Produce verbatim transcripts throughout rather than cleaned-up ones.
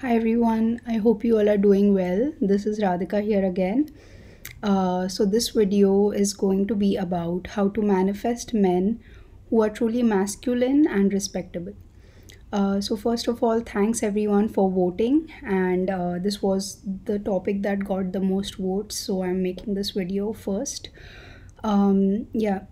Hi everyone, I hope you all are doing well. This is Radhika here again. Uh, so, this video is going to be about how to manifest men who are truly masculine and respectable. Uh, so, first of all, thanks everyone for voting, and uh, this was the topic that got the most votes, so I'm making this video first. Um, yeah.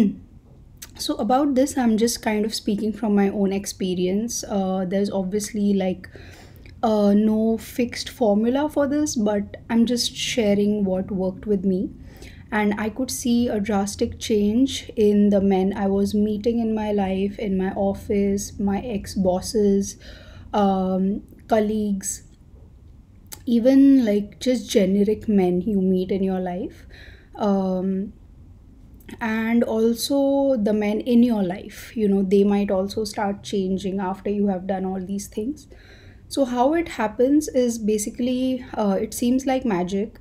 So about this, I'm just kind of speaking from my own experience. Uh, there's obviously like uh, no fixed formula for this, but I'm just sharing what worked with me. And I could see a drastic change in the men I was meeting in my life, in my office, my ex bosses, um, colleagues, even like just generic men you meet in your life. Um, and also the men in your life, you know, they might also start changing after you have done all these things. So how it happens is basically, uh, it seems like magic,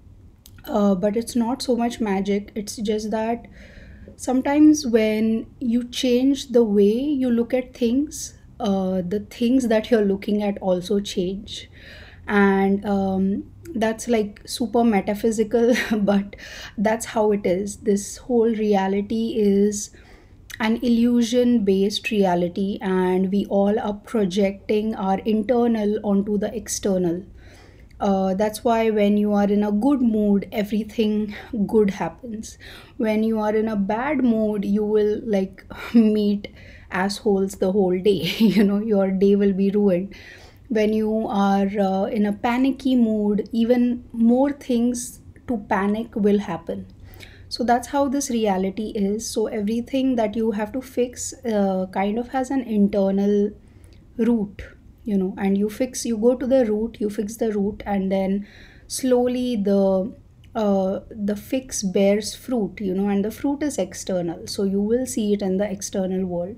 uh, but it's not so much magic. It's just that sometimes when you change the way you look at things, uh, the things that you're looking at also change. And um, that's like super metaphysical, but that's how it is. This whole reality is an illusion based reality, and we all are projecting our internal onto the external. Uh, that's why when you are in a good mood, everything good happens. When you are in a bad mood, you will like meet assholes the whole day. You know, your day will be ruined. When you are uh, in a panicky mood, even more things to panic will happen. So that's how this reality is. So everything that you have to fix uh, kind of has an internal root, you know, and you fix you go to the root, you fix the root, and then slowly the uh, the fix bears fruit, you know, and the fruit is external, so you will see it in the external world.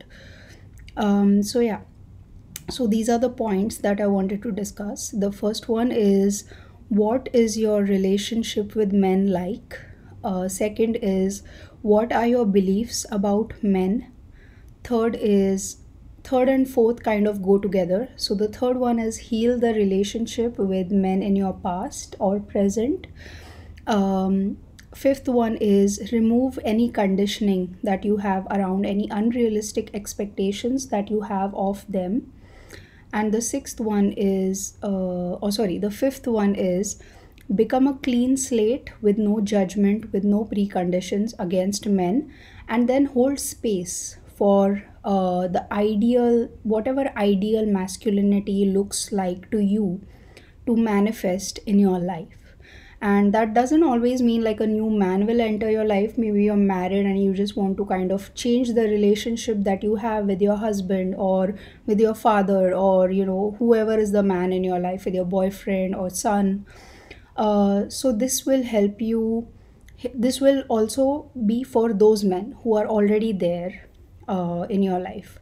Um, so yeah, so these are the points that I wanted to discuss. The first one is, what is your relationship with men like? Uh, second is, what are your beliefs about men? Third is, third and fourth kind of go together. So the third one is, heal the relationship with men in your past or present. Um, Fifth one is, remove any conditioning that you have around any unrealistic expectations that you have of them. And the sixth one is, uh, oh sorry, the fifth one is, become a clean slate with no judgment, with no preconditions against men, and then hold space for uh, the ideal, whatever ideal masculinity looks like to you, to manifest in your life. And that doesn't always mean like a new man will enter your life. Maybe you're married and you just want to kind of change the relationship that you have with your husband, or with your father, or you know, whoever is the man in your life, with your boyfriend or son. Uh, so this will help you. This will also be for those men who are already there uh, in your life.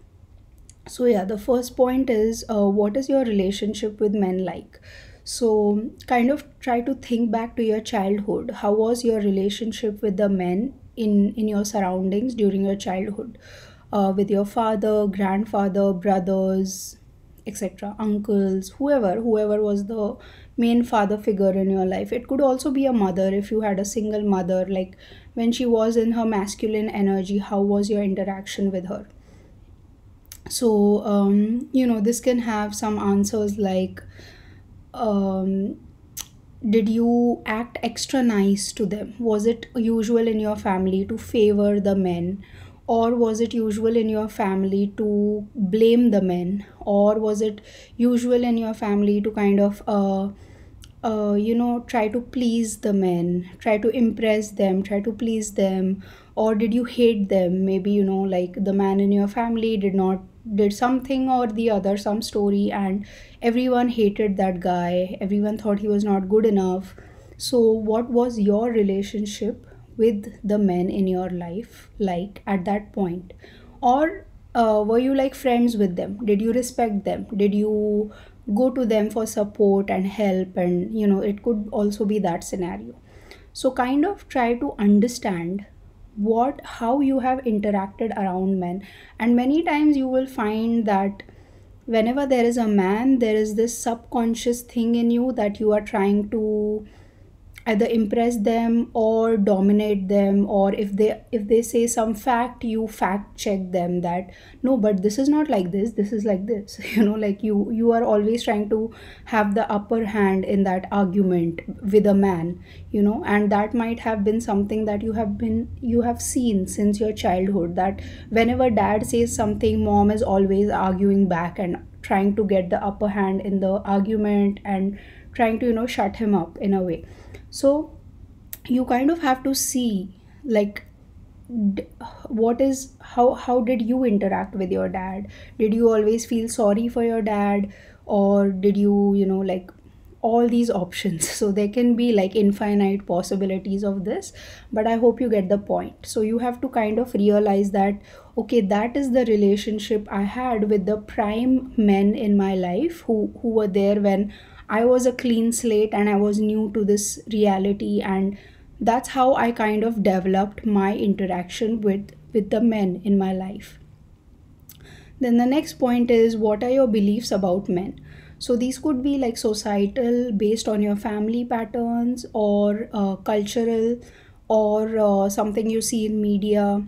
So yeah, the first point is, uh, what is your relationship with men like? So kind of try to think back to your childhood. How was your relationship with the men in in your surroundings during your childhood, uh, with your father, grandfather, brothers, etc., uncles, whoever whoever was the main father figure in your life. It could also be a mother if you had a single mother. Like when she was in her masculine energy, how was your interaction with her? So um, you know, this can have some answers like, um, did you act extra nice to them? Was it usual in your family to favor the men, or was it usual in your family to blame the men, or was it usual in your family to kind of uh, uh, you know, try to please the men, try to impress them, try to please them? Or did you hate them? Maybe, you know, like the man in your family did not did something or the other, some story, and everyone hated that guy, everyone thought he was not good enough. So what was your relationship with the men in your life like at that point? Or uh, were you like friends with them? Did you respect them? Did you go to them for support and help? And you know, it could also be that scenario. So kind of try to understand what how you have interacted around men. And many times you will find that whenever there is a man, there is this subconscious thing in you that you are trying to either impress them or dominate them, or if they if they say some fact, you fact check them that no, but this is not like this, this is like this. You know, like you you are always trying to have the upper hand in that argument with a man. You know, and that might have been something that you have been you have seen since your childhood, that whenever dad says something, mom is always arguing back and trying to get the upper hand in the argument and trying to, you know, shut him up in a way. So you kind of have to see, like, d- what is how how did you interact with your dad? Did you always feel sorry for your dad, or did you, you know, like, all these options? So there can be like infinite possibilities of this, but I hope you get the point. So you have to kind of realize that okay, that is the relationship I had with the prime men in my life, who who were there when I was a clean slate and I was new to this reality. And that's how I kind of developed my interaction with with the men in my life. Then the next point is, what are your beliefs about men? So these could be like societal, based on your family patterns, or uh, cultural, or uh, something you see in media,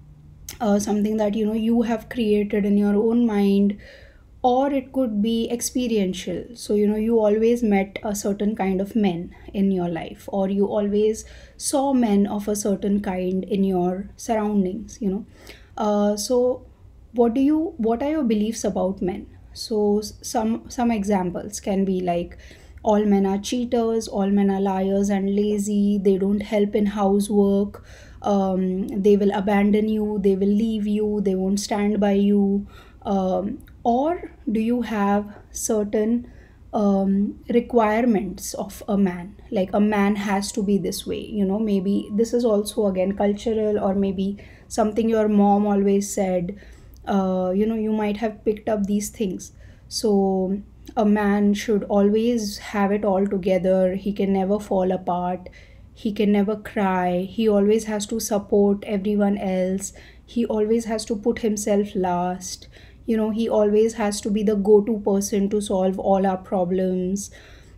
uh, something that, you know, you have created in your own mind, or it could be experiential. So, you know, you always met a certain kind of men in your life, or you always saw men of a certain kind in your surroundings, you know. Uh, so what do you what are your beliefs about men? So s- some some examples can be like, all men are cheaters, all men are liars and lazy, they don't help in housework, um, they will abandon you, they will leave you, they won't stand by you. Um, or do you have certain um, requirements of a man, like a man has to be this way? You know, maybe this is also again cultural, or maybe something your mom always said. Uh, you know, you might have picked up these things. So a man should always have it all together, he can never fall apart, he can never cry, he always has to support everyone else, he always has to put himself last, you know, he always has to be the go-to person to solve all our problems.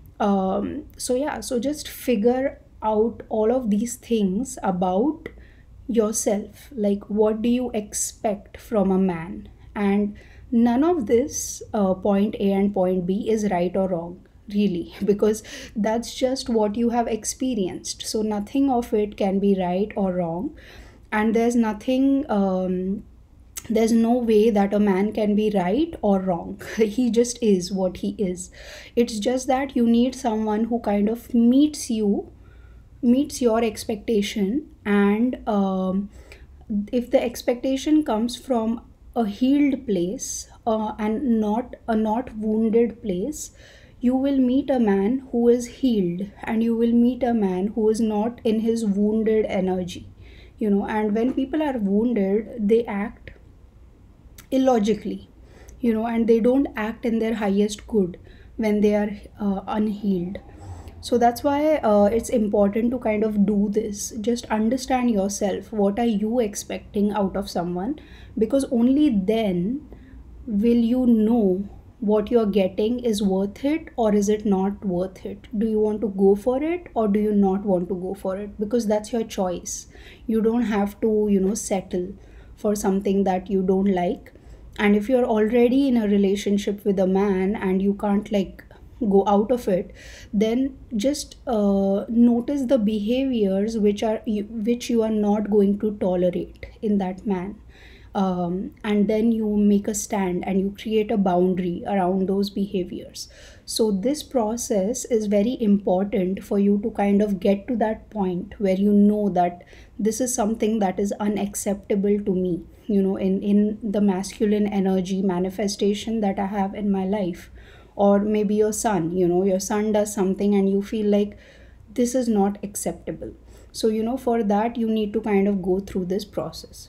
Um, so yeah, so just figure out all of these things about yourself, like what do you expect from a man. And none of this, uh, point A and point B, is right or wrong, really, because that's just what you have experienced. So nothing of it can be right or wrong. And there's nothing um, there's no way that a man can be right or wrong. He just is what he is. It's just that you need someone who kind of meets you meets your expectation. And um, if the expectation comes from a healed place, uh, and not a not wounded place, you will meet a man who is healed, and you will meet a man who is not in his wounded energy. You know, and when people are wounded, they act illogically, you know, and they don't act in their highest good when they are uh, unhealed. So that's why uh, it's important to kind of do this. Just understand yourself. What are you expecting out of someone? Because only then will you know what you're getting is worth it or is it not worth it. Do you want to go for it or do you not want to go for it? Because that's your choice. You don't have to, you know, settle for something that you don't like. And if you're already in a relationship with a man and you can't like go out of it, then just uh, notice the behaviors which are you, which you are not going to tolerate in that man. Um, and then you make a stand and you create a boundary around those behaviors. So this process is very important for you to kind of get to that point where you know that this is something that is unacceptable to me, you know, in in the masculine energy manifestation that I have in my life. Or maybe your son, you know, your son does something and you feel like this is not acceptable. So, you know, for that you need to kind of go through this process.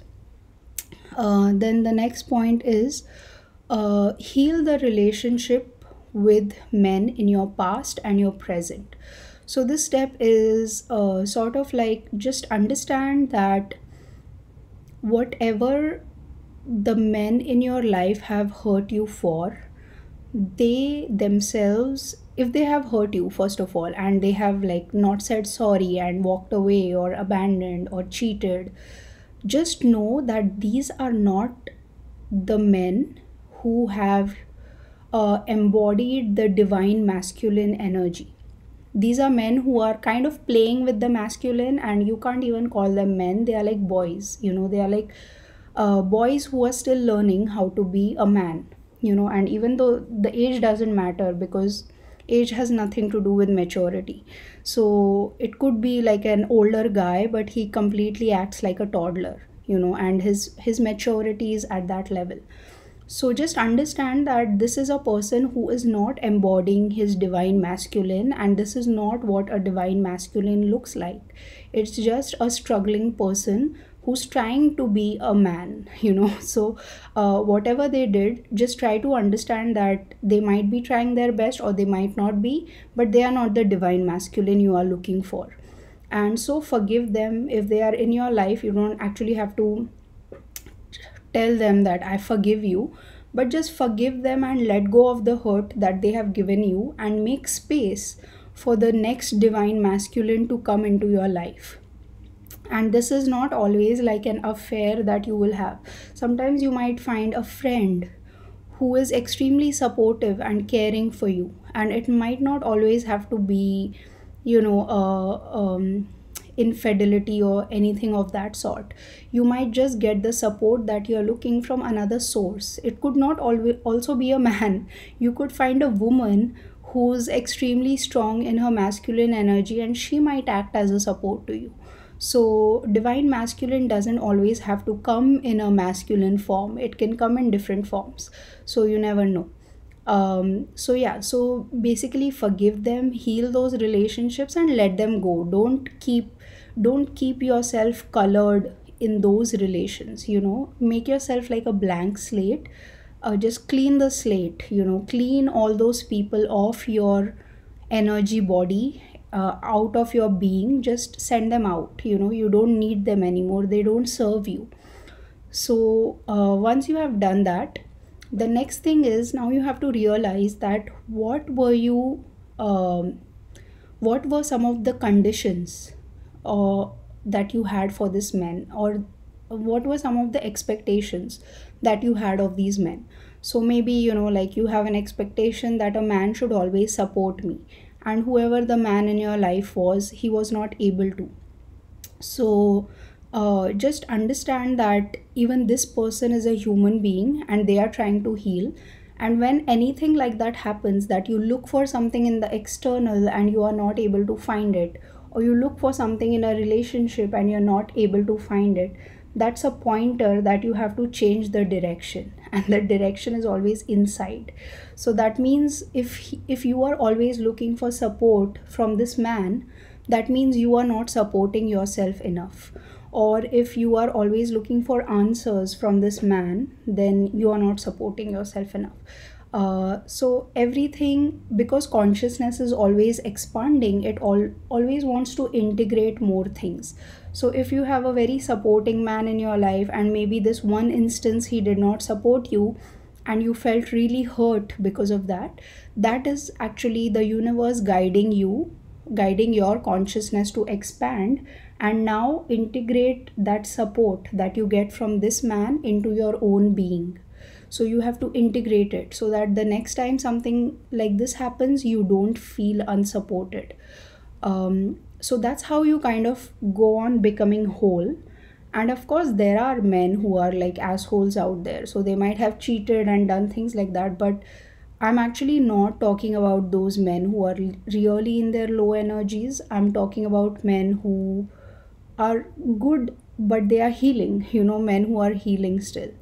Uh, then the next point is, uh, heal the relationship with men in your past and your present. So this step is uh, sort of like, just understand that whatever the men in your life have hurt you for, they themselves, if they have hurt you first of all, and they have like not said sorry and walked away or abandoned or cheated, just know that these are not the men who have uh, embodied the divine masculine energy. These are men who are kind of playing with the masculine, and you can't even call them men. They are like boys, you know, they are like uh, boys who are still learning how to be a man, you know. And even though the age doesn't matter, because age has nothing to do with maturity. So it could be like an older guy, but he completely acts like a toddler, you know, and his his maturity is at that level. So just understand that this is a person who is not embodying his divine masculine, and this is not what a divine masculine looks like. It's just a struggling person who's trying to be a man, you know. So, uh, whatever they did, just try to understand that they might be trying their best or they might not be, but they are not the divine masculine you are looking for. And so, forgive them if they are in your life. You don't actually have to tell them that I forgive you, but just forgive them and let go of the hurt that they have given you, and make space for the next divine masculine to come into your life. And this is not always like an affair that you will have. Sometimes you might find a friend who is extremely supportive and caring for you, and it might not always have to be, you know, uh, um, infidelity or anything of that sort. You might just get the support that you're looking from another source. It could not always also be a man. You could find a woman who's extremely strong in her masculine energy, and she might act as a support to you. So, divine masculine doesn't always have to come in a masculine form, it can come in different forms. So, you never know. Um, so, yeah, so basically, forgive them, heal those relationships, and let them go. Don't keep don't keep yourself colored in those relations, you know. Make yourself like a blank slate. Uh, just clean the slate, you know, clean all those people off your energy body, uh, out of your being. Just send them out, you know. You don't need them anymore, they don't serve you. So uh, once you have done that, the next thing is, now you have to realize that what were you um, what were some of the conditions uh, that you had for this man, or what were some of the expectations that you had of these men. So maybe, you know, like you have an expectation that a man should always support me, and whoever the man in your life was, he was not able to. So uh, just understand that even this person is a human being and they are trying to heal. And when anything like that happens, that you look for something in the external and you are not able to find it, or you look for something in a relationship and you're not able to find it, that's a pointer that you have to change the direction, and the direction is always inside. So that means if he, if you are always looking for support from this man, that means you are not supporting yourself enough. Or if you are always looking for answers from this man, then you are not supporting yourself enough. Uh, so everything, because consciousness is always expanding, it all always wants to integrate more things. So if you have a very supporting man in your life, and maybe this one instance he did not support you, and you felt really hurt because of that, that is actually the universe guiding you, guiding your consciousness to expand, and now integrate that support that you get from this man into your own being. So you have to integrate it, so that the next time something like this happens, you don't feel unsupported. Um, so that's how you kind of go on becoming whole. And of course, there are men who are like assholes out there, so they might have cheated and done things like that, but I'm actually not talking about those men who are really in their low energies. I'm talking about men who are good, but they are healing, you know, men who are healing still.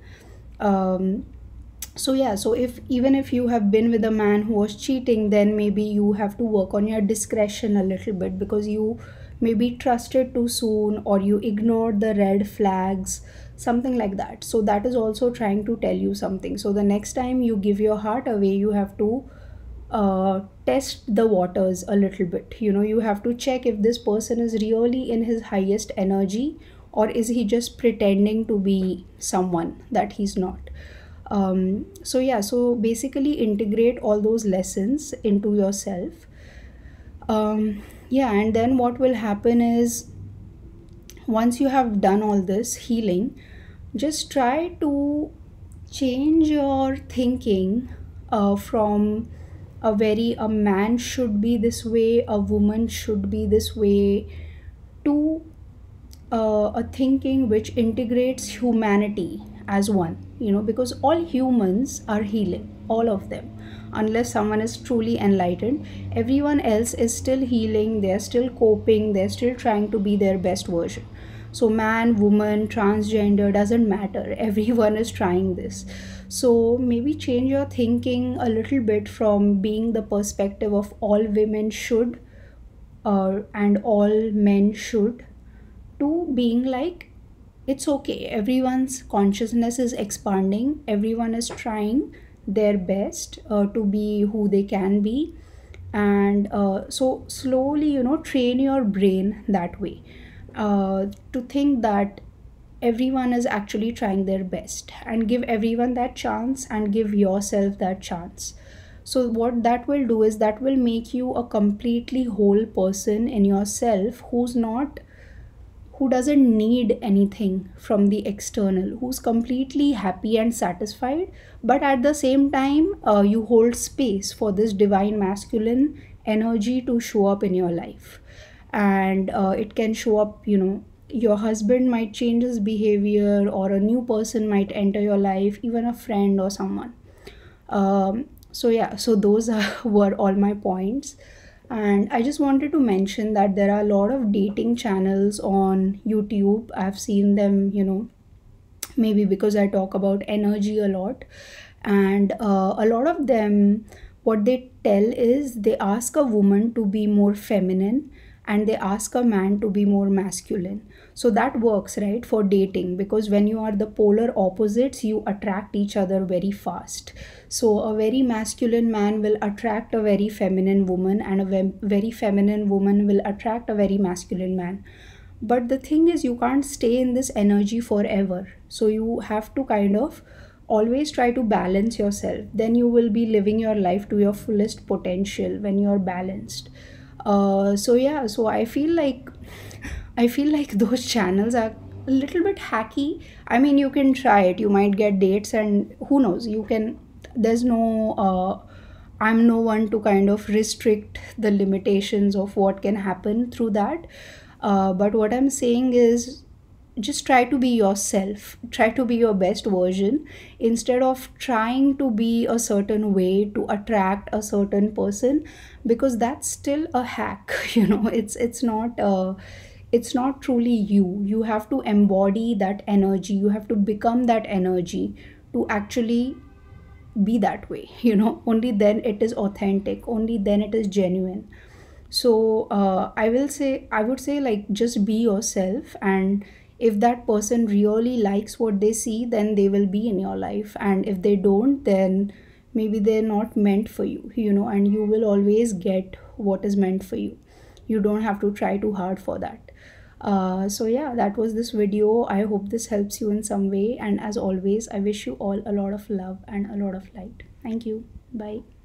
Um, so yeah, so if even if you have been with a man who was cheating, then maybe you have to work on your discretion a little bit, because you maybe trusted too soon, or you ignored the red flags, something like that. So that is also trying to tell you something. So the next time you give your heart away, you have to uh, test the waters a little bit. You know, you have to check if this person is really in his highest energy, or is he just pretending to be someone that he's not. Um, so yeah, so basically integrate all those lessons into yourself. Um, yeah, and then what will happen is, once you have done all this healing, just try to change your thinking uh, from a very a man should be this way, a woman should be this way, to uh, a thinking which integrates humanity as one, you know, because all humans are healing, all of them. Unless someone is truly enlightened, everyone else is still healing, they're still coping, they're still trying to be their best version. So man, woman, transgender, doesn't matter, everyone is trying this. So maybe change your thinking a little bit from being the perspective of all women should, uh, and all men should, to being like, it's okay, everyone's consciousness is expanding, everyone is trying their best uh, to be who they can be. And uh, so slowly, you know, train your brain that way, uh, to think that everyone is actually trying their best, and give everyone that chance and give yourself that chance. So what that will do is that will make you a completely whole person in yourself, who's not, who doesn't need anything from the external, who's completely happy and satisfied. But at the same time, uh, you hold space for this divine masculine energy to show up in your life. And uh, it can show up, you know, your husband might change his behavior, or a new person might enter your life, even a friend or someone. Um, so yeah, so those are, were all my points. And I just wanted to mention that there are a lot of dating channels on YouTube. I've seen them, you know, maybe because I talk about energy a lot. And uh, a lot of them, what they tell is, they ask a woman to be more feminine and they ask a man to be more masculine. So that works, right, for dating, because when you are the polar opposites, you attract each other very fast. So a very masculine man will attract a very feminine woman, and a ve- very feminine woman will attract a very masculine man. But the thing is, you can't stay in this energy forever, so you have to kind of always try to balance yourself. Then you will be living your life to your fullest potential when you're balanced. Uh, so yeah, so i feel like I feel like those channels are a little bit hacky. I mean, you can try it, you might get dates, and who knows, you can, there's no uh, I'm no one to kind of restrict the limitations of what can happen through that. Uh, but what I'm saying is, just try to be yourself, try to be your best version, instead of trying to be a certain way to attract a certain person, because that's still a hack. You know, it's it's not uh, it's not truly you. You have to embody that energy, you have to become that energy to actually be that way. You know, only then it is authentic, only then it is genuine. So uh, I will say, I would say, like, just be yourself. And if that person really likes what they see, then they will be in your life. And if they don't, then maybe they're not meant for you, you know, and you will always get what is meant for you. You don't have to try too hard for that. Uh, so yeah, that was this video. I hope this helps you in some way, and as always, I wish you all a lot of love and a lot of light. Thank you. Bye.